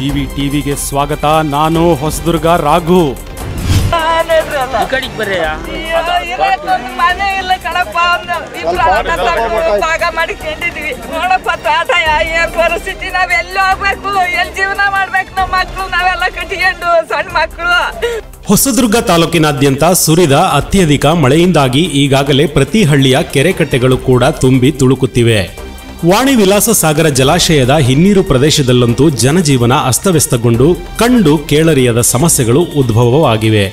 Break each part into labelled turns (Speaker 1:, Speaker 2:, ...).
Speaker 1: GV ಟಿವಿಗೆ ಸ್ವಾಗತ. ನಾನು ಹೊಸದುರ್ಗ ರಾಘು.
Speaker 2: ಮನೆ ಇಲ್ಲ ಕಣಪ್ಪ, ಭಾಗ ಮಾಡಿಕೊಂಡಿದ್ವಿ. ನೋಡಪ್ಪ ತಾತ ಏನ್ ಪರಿಸ್ಥಿತಿ, ನಾವೆಲ್ಲ ಹೋಗ್ಬೇಕು, ಎಲ್ಲಿ ಜೀವನ ಮಾಡ್ಬೇಕು? ನಮ್ಮ ಮಕ್ಳು ನಾವೆಲ್ಲ ಕಟ್ಟಿಕೊಂಡು ಸಣ್ಣ ಮಕ್ಕಳು.
Speaker 1: ಹೊಸದುರ್ಗ ತಾಲೂಕಿನಾದ್ಯಂತ ಸುರಿದ ಅತ್ಯಧಿಕ ಮಳೆಯಿಂದಾಗಿ ಈಗಾಗಲೇ ಪ್ರತಿ ಹಳ್ಳಿಯ ಕೆರೆಕಟ್ಟೆಗಳು ಕೂಡ ತುಂಬಿ ತುಳುಕುತ್ತಿವೆ. ವಾಣಿ ವಿಲಾಸ ಸಾಗರ ಜಲಾಶಯದ ಹಿನ್ನೀರು ಪ್ರದೇಶದಲ್ಲಂತೂ ಜನಜೀವನ ಅಸ್ತವ್ಯಸ್ತಗೊಂಡು ಕಂಡು ಕೇಳರಿಯದ ಸಮಸ್ಯೆಗಳು ಉದ್ಭವವಾಗಿವೆ.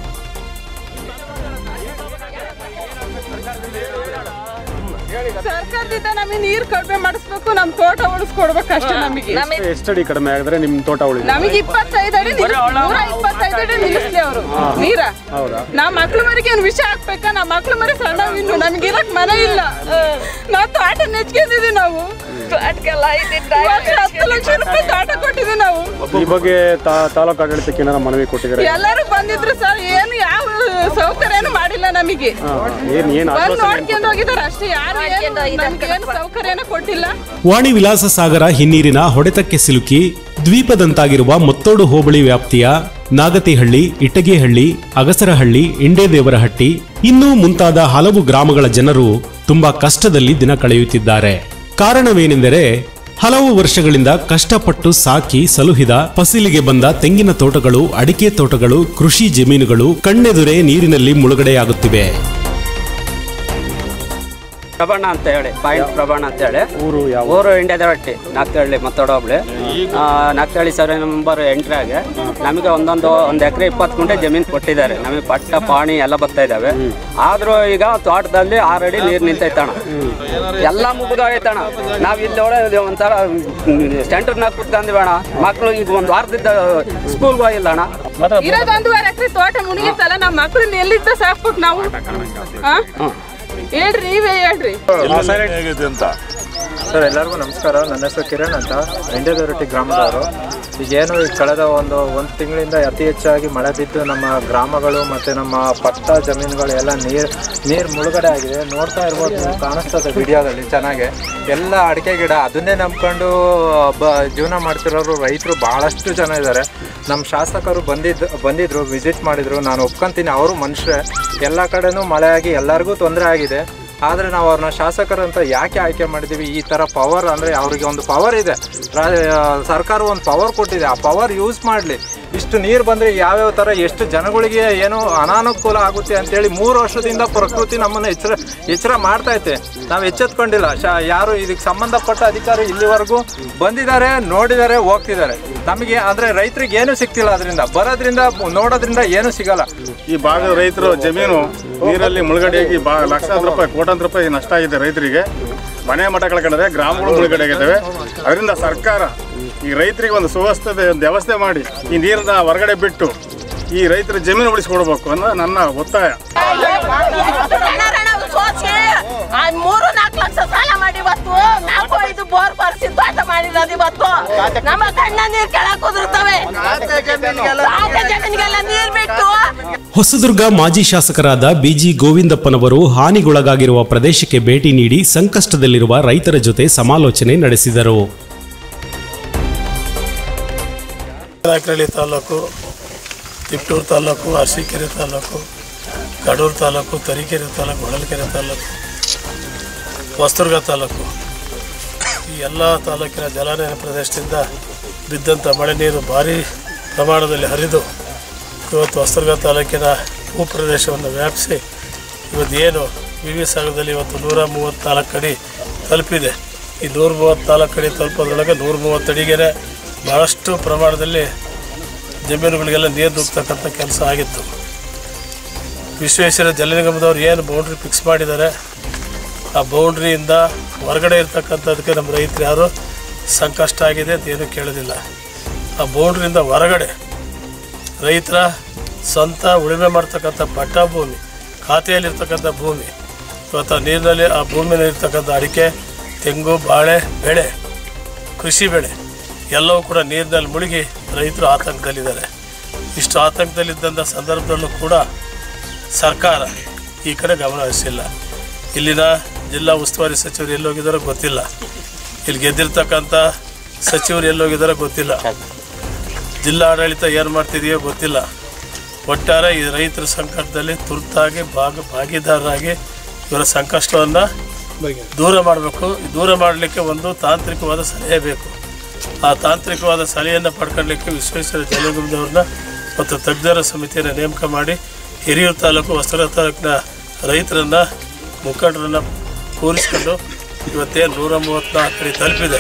Speaker 2: ಸರ್ಕಾರದಿಂದ ನಮಗೆ ನೀರು ಕಡಿಮೆ ಮಾಡಿಸ್ಬೇಕು, ನಮ್ ತೋಟ ಉಳಿಸ್ಕೊಡ್ಬೇಕು ಅಷ್ಟೇ. ನಮಗೆ
Speaker 1: ಎಷ್ಟಡಿ ಕಡಿಮೆ ಆಗಿದ್ರೆ ನಿಮ್ ತೋಟ ಉಳಿದ?
Speaker 2: ನಮಗೆ 25 ಅಡಿ 125 ಅಡಿ ನಿಲ್ಲಿಸ್ಲಿ ಅವರು ನೀರ. ನಾ ಮಕ್ಳು ಮರಿಗೆ ಏನು ವಿಷಯ ಹಾಕ್ಬೇಕಾ? ನಮ್ಮ ಮಕ್ಳು ಮರಿ ಸಣ್ಣ, ಇನ್ನು ನಮ್ಗೆ ಇರಕ್ ಮನೆ ಇಲ್ಲ. ನಾವು ತೋಟ ನೆಚ್ಕೊಂಡಿದೀವಿ. ನಾವು ತೋಟಕ್ಕೆಲ್ಲ 10 ಲಕ್ಷ ರೂಪಾಯಿ ತೋಟ ಕೊಟ್ಟಿದ್ವಿ ನಾವು.
Speaker 1: ಈ ಬಗ್ಗೆ ತಾಲೂಕು ಆಡಳಿತಕ್ಕೆ ಏನಾರ ಮನವಿ ಕೊಟ್ಟಿದ್ದಾರೆ?
Speaker 2: ಎಲ್ಲರೂ ಬಂದಿದ್ರು ಸರ್, ಏನು ಯಾವ ಸೌಕರ್ಯನೂ ಮಾಡಿಲ್ಲ ನಮಗೆ. ಬಂದು ನೋಡ್ಕೊಂಡು ಹೋಗಿದ್ದಾರೆ ಅಷ್ಟೇ, ಯಾರು ಏನು ಸೌಕರ್ಯನೂ ಕೊಟ್ಟಿಲ್ಲ.
Speaker 1: ವಾಣಿ ವಿಲಾಸ ಸಾಗರ ಹಿನ್ನೀರಿನ ಹೊಡೆತಕ್ಕೆ ಸಿಲುಕಿ ದ್ವೀಪದಂತಾಗಿರುವ ಮುತ್ತೋಡು ಹೋಬಳಿ ವ್ಯಾಪ್ತಿಯ ನಾಗತಿಹಳ್ಳಿ, ಇಟಗಿಹಳ್ಳಿ, ಅಗಸರಹಳ್ಳಿ, ಇಂಡೇದೇವರಹಟ್ಟಿ ಇನ್ನೂ ಮುಂತಾದ ಹಲವು ಗ್ರಾಮಗಳ ಜನರು ತುಂಬಾ ಕಷ್ಟದಲ್ಲಿ ದಿನ ಕಳೆಯುತ್ತಿದ್ದಾರೆ. ಕಾರಣವೇನೆಂದರೆ ಹಲವು ವರ್ಷಗಳಿಂದ ಕಷ್ಟಪಟ್ಟು ಸಾಕಿ ಸಲುಹಿದ ಫಸಲಿಗೆ ಬಂದ ತೆಂಗಿನ ತೋಟಗಳು, ಅಡಿಕೆ ತೋಟಗಳು, ಕೃಷಿ ಜಮೀನುಗಳು ಕಣ್ಣೆದುರೇ ನೀರಿನಲ್ಲಿ ಮುಳುಗಡೆಯಾಗುತ್ತಿವೆ.
Speaker 3: ಪ್ರಭಾಣ ಅಂತ ಹೇಳಿ, ಪಾಯಿಂಟ್ ಪ್ರಭಾಣ ಅಂತ ಹೇಳಿ ಊರು ಇಂಡಿಯಾದರಟ್ಟಿ, ನಾಗ್ತಹಳ್ಳಿ ಮತ್ತೋಡು ಹೋಬಳಿ. ನಾಗ್ತಹಳ್ಳಿ ಸರ್ವೆ ನಂಬರ್ 8ರಾಗೆ ನಮಗೆ ಒಂದು ಎಕರೆ 20 ಗುಂಟೆ ಜಮೀನು ಕೊಟ್ಟಿದ್ದಾರೆ. ನಮಗೆ ಪಟ್ಟ ಪಾಣಿ ಎಲ್ಲ ಬರ್ತಾ ಇದ್ದಾವೆ. ಆದರೂ ಈಗ ತೋಟದಲ್ಲಿ 6 ಅಡಿ ನೀರು ನಿಂತೈತಣ, ಎಲ್ಲ ಮುಗಿದೋಯ್ತಣ. ನಾವು ಇಲ್ಲಿ ಒಳ್ಳೆ ಒಂಥರ ಸೆಂಟರ್ನಾಗ ಕುತ್ಕೊಂಡ್ಬೇಡ, ಮಕ್ಕಳು ಈಗ ಒಂದು ವಾರದಿಂದ ಸ್ಕೂಲ್ಗೆ ಹೋಗಿಲ್ಲ ಅಣ್ಣ.
Speaker 2: ಇರೋದು 1.5 ಎಕರೆ ತೋಟ ಮುಳುಗಿತ್ತಲ್ಲ, ನಮ್ಮ ಮಕ್ಕಳನ್ನ ಎಲ್ಲಿದ್ದ ಸಾಕ್ಬೇಕು ನಾವು? ಹೇಳ್ರಿ, ನೀವೇ ಹೇಳ್ರಿ
Speaker 4: ಅಂತ. ಸರ್ ಎಲ್ಲರಿಗೂ ನಮಸ್ಕಾರ. ನನ್ನ ಹೆಸರು ಕಿರಣ್ ಅಂತ, ಇಂಡಿಯಾದರಟ್ಟಿ ಗ್ರಾಮದವರು. ಈಗೇನು ಈಗ ಕಳೆದ ಒಂದು ತಿಂಗಳಿಂದ ಅತಿ ಹೆಚ್ಚಾಗಿ ಮಳೆ ಬಿದ್ದು ನಮ್ಮ ಗ್ರಾಮಗಳು ಮತ್ತು ನಮ್ಮ ಪಟ್ಟ ಜಮೀನುಗಳು ಎಲ್ಲ ನೀರು ಮುಳುಗಡೆ ಆಗಿದೆ. ನೋಡ್ತಾ ಇರ್ಬೋದು, ಕಾಣಿಸ್ತದೆ ವಿಡಿಯೋದಲ್ಲಿ ಚೆನ್ನಾಗಿ. ಎಲ್ಲ ಅಡಿಕೆ ಗಿಡ ಅದನ್ನೇ ನಂಬ್ಕೊಂಡು ಜೀವನ ಮಾಡ್ತಿರೋರು ರೈತರು ಭಾಳಷ್ಟು ಜನ ಇದ್ದಾರೆ. ನಮ್ಮ ಶಾಸಕರು ಬಂದಿದ್ರು, ವಿಸಿಟ್ ಮಾಡಿದರು. ನಾನು ಒಪ್ಕೊಂತೀನಿ, ಅವರು ಮನುಷ್ಯರೇ. ಎಲ್ಲ ಕಡೆನೂ ಮಳೆ ಆಗಿ ಎಲ್ಲರಿಗೂ ತೊಂದರೆ ಆಗಿದೆ. ಆದರೆ ನಾವು ಅವ್ರನ್ನ ಶಾಸಕರಂತ ಯಾಕೆ ಆಯ್ಕೆ ಮಾಡಿದ್ದೀವಿ? ಈ ಥರ ಪವರ್ ಅಂದರೆ ಅವರಿಗೆ ಒಂದು ಪವರ್ ಇದೆ, ಸರ್ಕಾರ ಒಂದು ಪವರ್ ಕೊಟ್ಟಿದೆ. ಆ ಪವರ್ ಯೂಸ್ ಮಾಡಲಿ. ಇಷ್ಟು ನೀರು ಬಂದರೆ ಯಾವ್ಯಾವ ಥರ ಎಷ್ಟು ಜನಗಳಿಗೆ ಏನೋ ಅನಾನುಕೂಲ ಆಗುತ್ತೆ ಅಂತೇಳಿ 3 ವರ್ಷದಿಂದ ಪ್ರಕೃತಿ ನಮ್ಮನ್ನು ಎಚ್ಚರ ಮಾಡ್ತೈತೆ. ನಾವು ಎಚ್ಚೆತ್ಕೊಂಡಿಲ್ಲ. ಯಾರು ಇದಕ್ಕೆ ಸಂಬಂಧಪಟ್ಟ ಅಧಿಕಾರಿ ಇಲ್ಲಿವರೆಗೂ ಬಂದಿದ್ದಾರೆ, ನೋಡಿದ್ದಾರೆ, ಹೋಗ್ತಿದ್ದಾರೆ. ನಮಗೆ ಅಂದರೆ ರೈತರಿಗೆ ಏನೂ ಸಿಗ್ತಿಲ್ಲ. ಅದರಿಂದ ಬರೋದ್ರಿಂದ ನೋಡೋದ್ರಿಂದ ಏನೂ ಸಿಗಲ್ಲ.
Speaker 5: ಈ ಭಾಗದ ರೈತರು ಜಮೀನು ನೀರಲ್ಲಿ ಮುಳುಗಡೆಯಾಗಿ ಲಕ್ಷಾಂತರ ರೂಪಾಯಿ, ಕೋಟ್ಯಾಂತರ ರೂಪಾಯಿ ನಷ್ಟ ಆಗಿದೆ ರೈತರಿಗೆ. ಮನೆ ಮಠ ಕಳ್ಕೊಂಡ್ರೆ ಗ್ರಾಮಗಳು ಮುಳುಗಡೆ ಆಗಿದ್ದಾವೆ. ಅದರಿಂದ ಸರ್ಕಾರ ಈ ರೈತರಿಗೆ ಒಂದು ಸುವ್ಯವಸ್ಥೆ ವ್ಯವಸ್ಥೆ ಮಾಡಿ ಈ ನೀರನ್ನ ಹೊರಗಡೆ ಬಿಟ್ಟು ಈ ರೈತರ ಜಮೀನು ಉಳಿಸ್ಕೊಡ್ಬೇಕು ಅನ್ನೋದು ನನ್ನ ಒತ್ತಾಯ.
Speaker 2: 3-4 ಲಕ್ಷ ಸಾಲ ಮಾಡಿ ಇವತ್ತು 4-5 ಬೋರ್ ಪರಿಸಿ ತೋಟ ಮಾಡಿರೋದು. ಇವತ್ತು ನಮ್ಮ ಕಣ್ಣ ನೀರು ಕೆಳಕ್ಕೆ ಉದುರ್ತವೆ, ಜಮೀನಿಗೆಲ್ಲ ನೀರು ಬಿಟ್ಟು.
Speaker 1: ಹೊಸದುರ್ಗ ಮಾಜಿ ಶಾಸಕರಾದ ಬಿಜಿ ಗೋವಿಂದಪ್ಪನವರು ಹಾನಿಗೊಳಗಾಗಿರುವ ಪ್ರದೇಶಕ್ಕೆ ಭೇಟಿ ನೀಡಿ ಸಂಕಷ್ಟದಲ್ಲಿರುವ ರೈತರ ಜೊತೆ ಸಮಾಲೋಚನೆ ನಡೆಸಿದರು.
Speaker 6: ನಾಗರಹಳ್ಳಿ ತಾಲೂಕು, ತಿಪ್ಟೂರು ತಾಲೂಕು, ಅರಸೀಕೆರೆ ತಾಲೂಕು, ಕಡೂರು ತಾಲೂಕು, ತರೀಕೆರೆ ತಾಲೂಕು, ಹೊಳಲ್ಕೆರೆ ತಾಲೂಕು, ಹೊಸದುರ್ಗ ತಾಲೂಕು, ಈ ಎಲ್ಲ ತಾಲೂಕಿನ ಜಲಾನಯನ ಪ್ರದೇಶದಿಂದ ಬಿದ್ದಂಥ ಮಳೆ ನೀರು ಭಾರೀ ಪ್ರಮಾಣದಲ್ಲಿ ಹರಿದು ಇವತ್ತು ಹೊಸದುರ್ಗ ತಾಲೂಕಿನ ಭೂಪ್ರದೇಶವನ್ನು ವ್ಯಾಪಿಸಿ ಇವತ್ತು ಏನು ವಿ ಸಾಗರದಲ್ಲಿ ಇವತ್ತು 134 ಅಡಿ ತಲುಪಿದೆ. ಈ 134 ಅಡಿ ತಲುಪೋದ್ರೊಳಗೆ 130 ಅಡಿಗೆ ಭಾಳಷ್ಟು ಪ್ರಮಾಣದಲ್ಲಿ ಜಮೀನುಗಳಿಗೆಲ್ಲ ನೀರು ನುಗ್ತಕ್ಕಂಥ ಕೆಲಸ ಆಗಿತ್ತು. ವಿಶ್ವೇಶ್ವರ ಜಲ ನಿಗಮದವ್ರು ಏನು ಬೌಂಡ್ರಿ ಫಿಕ್ಸ್ ಮಾಡಿದ್ದಾರೆ, ಆ ಬೌಂಡ್ರಿಯಿಂದ ಹೊರಗಡೆ ಇರ್ತಕ್ಕಂಥದಕ್ಕೆ ನಮ್ಮ ರೈತರು ಯಾರು ಸಂಕಷ್ಟ ಆಗಿದೆ ಅಂತ ಏನೂ ಕೇಳೋದಿಲ್ಲ. ಆ ಬೌಂಡ್ರಿಯಿಂದ ಹೊರಗಡೆ ರೈತರ ಸ್ವಂತ ಉಳುಮೆ ಮಾಡ್ತಕ್ಕಂಥ ಪಟ್ಟ ಭೂಮಿ, ಖಾತೆಯಲ್ಲಿರ್ತಕ್ಕಂಥ ಭೂಮಿ, ಇವತ್ತು ನೀರಿನಲ್ಲಿ ಆ ಭೂಮಿಯಲ್ಲಿ ಇರ್ತಕ್ಕಂಥ ಅಡಿಕೆ, ತೆಂಗು, ಬಾಳೆ ಬೆಳೆ, ಕೃಷಿ ಬೆಳೆ ಎಲ್ಲವೂ ಕೂಡ ನೀರಿನಲ್ಲಿ ಮುಳುಗಿ ರೈತರು ಆತಂಕದಲ್ಲಿದ್ದಾರೆ. ಇಷ್ಟು ಆತಂಕದಲ್ಲಿದ್ದಂಥ ಸಂದರ್ಭದಲ್ಲೂ ಕೂಡ ಸರ್ಕಾರ ಈ ಕಡೆ ಗಮನ ಹರಿಸಿಲ್ಲ. ಇಲ್ಲಿನ ಜಿಲ್ಲಾ ಉಸ್ತುವಾರಿ ಸಚಿವರು ಎಲ್ಲೋಗಿದ್ದಾರೋ ಗೊತ್ತಿಲ್ಲ, ಇಲ್ಲಿ ಗೆದ್ದಿರ್ತಕ್ಕಂಥ ಸಚಿವರು ಎಲ್ಲೋಗಿದ್ದಾರೋ ಗೊತ್ತಿಲ್ಲ. ಜಿಲ್ಲಾಡಳಿತ ಏನು ಮಾಡ್ತಿದೆಯೋ ಗೊತ್ತಿಲ್ಲ. ಒಟ್ಟಾರೆ ಈ ರೈತರ ಸಂಕಟದಲ್ಲಿ ತುರ್ತಾಗಿ ಭಾಗಿದಾರರಾಗಿ ಇವರ ಸಂಕಷ್ಟವನ್ನು ದೂರ ಮಾಡಬೇಕು. ದೂರ ಮಾಡಲಿಕ್ಕೆ ಒಂದು ತಾಂತ್ರಿಕವಾದ ಸಲಹೆ ಬೇಕು. ಆ ತಾಂತ್ರಿಕವಾದ ಸಲಹೆಯನ್ನು ಪಡ್ಕೊಳ್ಳಲಿಕ್ಕೆ ವಿಶ್ವೇಶ್ವರ ಜಲನಿಗಮದವ್ರನ್ನ ಮತ್ತು ತಜ್ಞರ ಸಮಿತಿಯನ್ನು ನೇಮಕ ಮಾಡಿ ಹಿರಿಯೂರು ತಾಲೂಕು, ಹೊಸನಗರ ತಾಲೂಕಿನ ರೈತರನ್ನು, ಮುಖಂಡರನ್ನು ಕೂರಿಸ್ಕೊಂಡು ಇವತ್ತೇನು 134 ಅಡಿ ತಲುಪಿದೆ.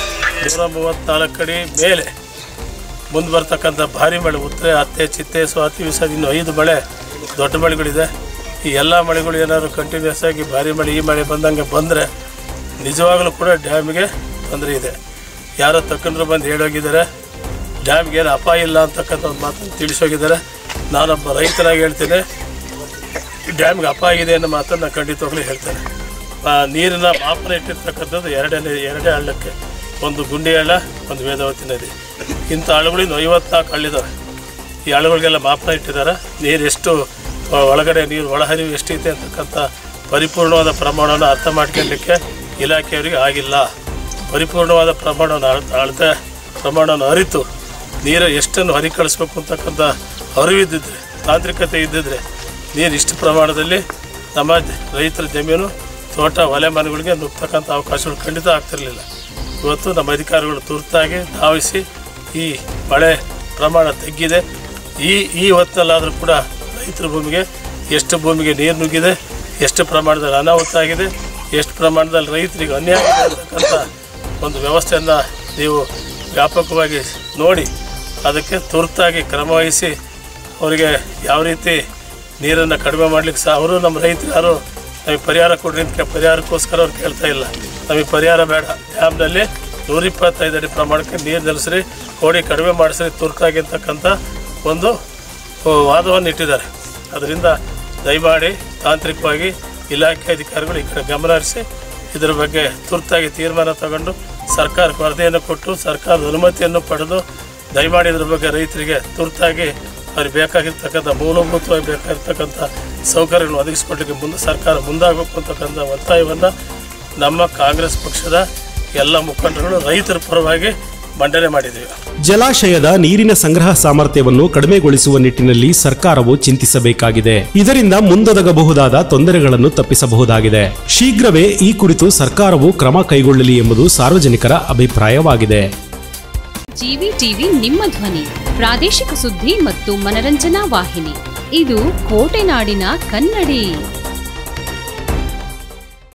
Speaker 6: 134 ಅಡಿ ಮೇಲೆ ಮುಂದೆ ಬರ್ತಕ್ಕಂಥ ಭಾರಿ ಮಳೆ, ಉತ್ತರೆ, ಹತ್ತೆ, ಚಿತ್ತೆ, ಸ್ವಾತಿ, ವಿಷಾದ, ಇನ್ನು 5 ಮಳೆ ದೊಡ್ಡ ಮಳೆಗಳಿದೆ. ಈ ಎಲ್ಲ ಮಳೆಗಳು ಏನಾದರೂ ಕಂಟಿನ್ಯೂಸ್ ಆಗಿ ಭಾರಿ ಮಳೆ, ಈ ಮಳೆ ಬಂದಂಗೆ ಬಂದರೆ ನಿಜವಾಗಲೂ ಕೂಡ ಡ್ಯಾಮಿಗೆ ತೊಂದರೆ ಇದೆ. ಯಾರೋ ತಕ್ಕಂಡ್ರು ಬಂದು ಹೇಳೋಗಿದ್ದಾರೆ, ಡ್ಯಾಮ್ಗೆ ಏನು ಅಪಾಯ ಇಲ್ಲ ಅಂತಕ್ಕಂಥ ಒಂದು ಮಾತನ್ನು ತಿಳಿಸೋಗಿದ್ದಾರೆ. ನಾನೊಬ್ಬ ರೈತನಾಗಿ ಹೇಳ್ತೇನೆ, ಡ್ಯಾಮ್ಗೆ ಅಪಾಯ ಇದೆ ಅನ್ನೋ ಮಾತನ್ನು ಖಂಡಿತವಾಗ್ಲೂ ಹೇಳ್ತೇನೆ. ನೀರಿನ ಮಾಪನ ಇಟ್ಟಿರ್ತಕ್ಕಂಥದ್ದು ಎರಡೇ ಹಳ್ಳಕ್ಕೆ, ಒಂದು ಗುಂಡಿ ಹಳ್ಳ, ಒಂದು ವೇದಾವತಿ ನದಿ. ಇಂಥ ಹಳ್ಳಗಳಿಂದ 54 ಹಳ್ಳಿದ್ದಾವೆ. ಈ ಹಳ್ಳಗಳಿಗೆಲ್ಲ ಮಾಪನ ಇಟ್ಟಿದ್ದಾರೆ. ನೀರು ಎಷ್ಟು ಒಳಗಡೆ ನೀರು ಒಳಹರಿವು ಎಷ್ಟೈತೆ ಅಂತಕ್ಕಂಥ ಪರಿಪೂರ್ಣವಾದ ಪ್ರಮಾಣವನ್ನು ಅರ್ಥ ಮಾಡ್ಕೊಳ್ಳಲಿಕ್ಕೆ ಇಲಾಖೆಯವರಿಗೆ ಆಗಿಲ್ಲ. ಪರಿಪೂರ್ಣವಾದ ಅಳತೆ ಪ್ರಮಾಣವನ್ನು ಅರಿತು ನೀರು ಎಷ್ಟನ್ನು ಹರಿಕಳಿಸ್ಬೇಕು ಅಂತಕ್ಕಂಥ ಅರಿವಿದ್ದಿದ್ರೆ, ತಾಂತ್ರಿಕತೆ ಇದ್ದಿದ್ರೆ ನೀರು ಇಷ್ಟು ಪ್ರಮಾಣದಲ್ಲಿ ನಮ್ಮ ರೈತರ ಜಮೀನು, ತೋಟ, ಹೊಲೆ ಮನೆಗಳಿಗೆ ನುಗ್ತಕ್ಕಂಥ ಅವಕಾಶಗಳು ಖಂಡಿತ ಆಗ್ತಿರಲಿಲ್ಲ. ಇವತ್ತು ನಮ್ಮ ಅಧಿಕಾರಿಗಳು ತುರ್ತಾಗಿ ಧಾವಿಸಿ ಈ ಮಳೆ ಪ್ರಮಾಣ ತಗ್ಗಿದೆ. ಈ ಹೊತ್ತಲ್ಲಾದರೂ ಕೂಡ ರೈತರ ಭೂಮಿಗೆ ಎಷ್ಟು ಭೂಮಿಗೆ ನೀರು ನುಗ್ಗಿದೆ, ಎಷ್ಟು ಪ್ರಮಾಣದಲ್ಲಿ ಅನಾಹುತ ಆಗಿದೆ, ಎಷ್ಟು ಪ್ರಮಾಣದಲ್ಲಿ ರೈತರಿಗೆ ಅನ್ಯಾಯ ಆಗಿರ್ತಕ್ಕಂಥ ಒಂದು ವ್ಯವಸ್ಥೆಯನ್ನು ನೀವು ವ್ಯಾಪಕವಾಗಿ ನೋಡಿ ಅದಕ್ಕೆ ತುರ್ತಾಗಿ ಕ್ರಮವಹಿಸಿ ಅವರಿಗೆ ಯಾವ ರೀತಿ ನೀರನ್ನು ಕಡಿಮೆ ಮಾಡಲಿಕ್ಕೆ ಸಹ ಅವರು ನಮ್ಮ ರೈತರು ಯಾರು ನಮಗೆ ಪರಿಹಾರ ಕೊಡ್ರಿ ಅಂತ ಪರಿಹಾರಕ್ಕೋಸ್ಕರ ಅವ್ರು ಕೇಳ್ತಾ ಇಲ್ಲ. ನಮಗೆ ಪರಿಹಾರ ಬೇಡ, ಡ್ಯಾಮ್ನಲ್ಲಿ 125 ಅಡಿ ಪ್ರಮಾಣಕ್ಕೆ ನೀರು ನಿಲ್ಲಿಸ್ರಿ, ಕೋಡಿ ಕಡಿಮೆ ಮಾಡಿಸ್ರಿ ತುರ್ತಾಗಿ ಅಂತಕ್ಕಂಥ ಒಂದು ವಾದವನ್ನು ಇಟ್ಟಿದ್ದಾರೆ. ಅದರಿಂದ ದಯಮಾಡಿ ತಾಂತ್ರಿಕವಾಗಿ ಇಲಾಖೆ ಅಧಿಕಾರಿಗಳು ಈ ಕಡೆ ಗಮನ ಹರಿಸಿ ಇದರ ಬಗ್ಗೆ ತುರ್ತಾಗಿ ತೀರ್ಮಾನ ತಗೊಂಡು ಸರ್ಕಾರಕ್ಕೆ ವರದಿಯನ್ನು ಕೊಟ್ಟು ಸರ್ಕಾರದ ಅನುಮತಿಯನ್ನು ಪಡೆದು ದಯಮಾಡಿ ಇದ್ರ ಬಗ್ಗೆ ರೈತರಿಗೆ ತುರ್ತಾಗಿ ಅವ್ರಿಗೆ ಬೇಕಾಗಿರ್ತಕ್ಕಂಥ ಮೂಲಭೂತವಾಗಿ ಬೇಕಾಗಿರ್ತಕ್ಕಂಥ ಸೌಕರ್ಯಗಳನ್ನು ಒದಗಿಸಿಕೊಡ್ಲಿಕ್ಕೆ ಸರ್ಕಾರ ಮುಂದಾಗಬೇಕು ಅಂತಕ್ಕಂಥ ಒತ್ತಾಯವನ್ನು ನಮ್ಮ ಕಾಂಗ್ರೆಸ್ ಪಕ್ಷದ ಎಲ್ಲ ಮುಖಂಡರುಗಳು ರೈತರ ಪರವಾಗಿ ಮಂಡನೆ ಮಾಡಿದ್ದೀವಿ.
Speaker 1: ಜಲಾಶಯದ ನೀರಿನ ಸಂಗ್ರಹ ಸಾಮರ್ಥ್ಯವನ್ನು ಕಡಿಮೆಗೊಳಿಸುವ ನಿಟ್ಟಿನಲ್ಲಿ ಸರ್ಕಾರವು ಚಿಂತಿಸಬೇಕಾಗಿದೆ. ಇದರಿಂದ ಮುಂದೊದಗಬಹುದಾದ ತೊಂದರೆಗಳನ್ನು ತಪ್ಪಿಸಬಹುದಾಗಿದೆ. ಶೀಘ್ರವೇ ಈ ಕುರಿತು ಸರ್ಕಾರವು ಕ್ರಮ ಕೈಗೊಳ್ಳಲಿ ಎಂಬುದು ಸಾರ್ವಜನಿಕರ ಅಭಿಪ್ರಾಯವಾಗಿದೆ.
Speaker 7: ಜಿವಿ ಟಿವಿ ನಿಮ್ಮ ಧ್ವನಿ, ಪ್ರಾದೇಶಿಕ ಸುದ್ದಿ ಮತ್ತು ಮನರಂಜನಾ ವಾಹಿನಿ. ಇದು ಕೋಟೆನಾಡಿನ ಕನ್ನಡಿ.